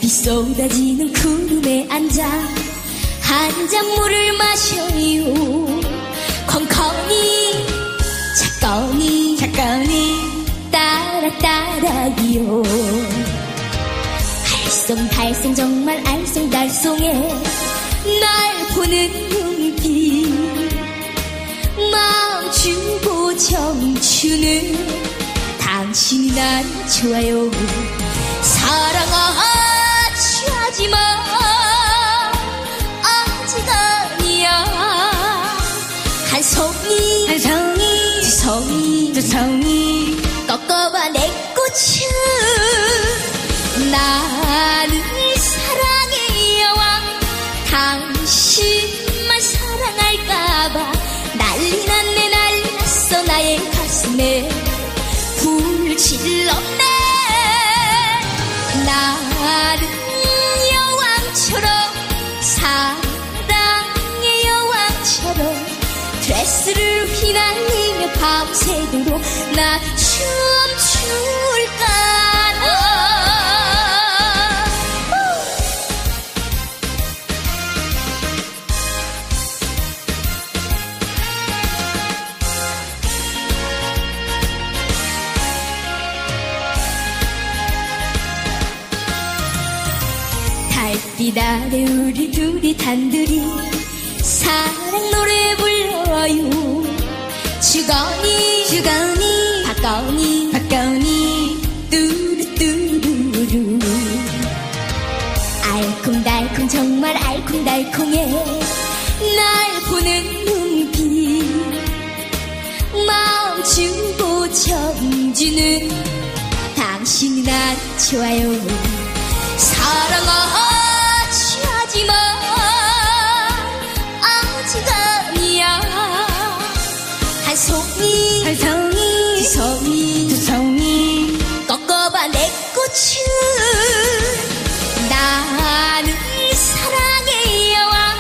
달빛 쏟아지는 구름에 앉아 한 잔 물을 마셔요. 콩콩이 작거니 따라따라기요. 알쏭달쏭 정말 알쏭달쏭해 날 보는 눈빛 마음 주고 정주는 당신이 난 좋아요. 사랑하지 하지마 아직 아니야. 한 송이 두 송이 꺾어봐 내 꽃은 나는 사랑의 여왕. 당신만 사랑할까봐 난리 났네 난리 났어 나의 가슴에 불을 질렀네. 나는 여왕처럼 사랑의 여왕처럼 드레스를 휘날리며 밤새도록 나 춤출까나. 달빛 아래 우리 둘이 단둘이 사랑 노래 불러요. 주거니 박거니 뚜루뚜루루. 알콩달콩 정말 알콩달콩해 날 보는 눈빛 마음 주고 정주는 당신이 난 좋아요. 사랑하지 하지마 아직 아니야. 한 송이 두 송이 꺾어봐 내 꽃은 나는 사랑의 여왕.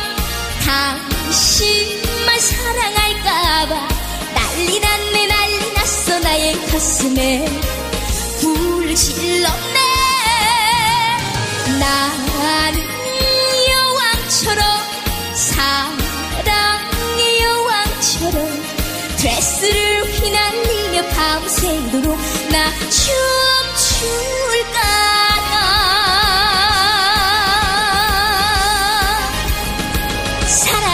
당신만 사랑할까봐 난리 났네 난리 났어 나의 가슴에 불을 질렀네. 나는 여왕처럼 사랑의 여왕처럼 드레스를 휘날리며 밤새도록 나 춤출까나.